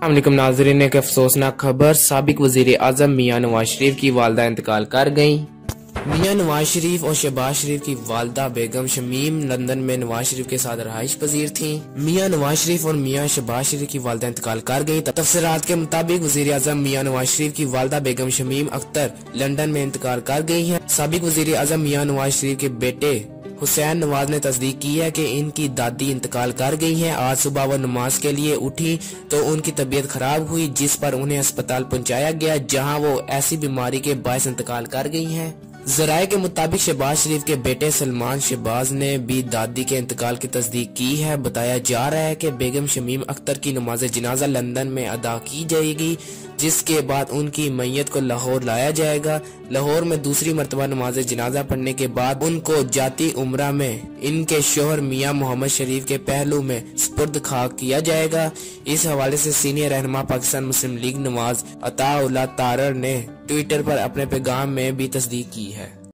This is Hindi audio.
अस्सलामुअलैकुम नाज़रीन, एक अफसोसनाक खबर, साबिक वज़ीर आज़म मियां नवाज शरीफ की वालदा इंतकाल कर गयी। मियां नवाज शरीफ और शहबाज शरीफ की वालदा बेगम शमीम लंदन में नवाज शरीफ के साथ रहाइश पजीर थी। मियां नवाज शरीफ और मियां शहबाज शरीफ की वालदा इंतकाल कर गयी। तफसीलात के मुताबिक वज़ीर आज़म मियां नवाज शरीफ की वालदा बेगम शमीम अख्तर लंदन में इंतकाल कर गयी है। साबिक वज़ीर आज़म मियां नवाज शरीफ के बेटे हुसैन नवाज ने तस्दीक की है कि इनकी दादी इंतकाल कर गई हैं। आज सुबह वो नमाज के लिए उठी तो उनकी तबीयत खराब हुई, जिस पर उन्हें अस्पताल पहुंचाया गया, जहां वो ऐसी बीमारी के बायस इंतकाल कर गई हैं। जराये के मुताबिक शहबाज शरीफ के बेटे सलमान शहबाज ने भी दादी के इंतकाल की तस्दीक की है। बताया जा रहा है कि बेगम शमीम अख्तर की नमाज जनाजा लंदन में अदा की जाएगी, जिसके बाद उनकी मैयत को लाहौर लाया जाएगा। लाहौर में दूसरी मरतबा नमाज जनाजा पढ़ने के बाद उनको जाती उम्रा में इनके शोहर मियां मोहम्मद शरीफ के पहलू में सुपुर्द खाक किया जाएगा। इस हवाले से सीनियर रहनुमा पाकिस्तान मुस्लिम लीग नवाज अता उल्लाह तारर ने ट्विटर पर अपने पैगाम में भी तस्दीक की है।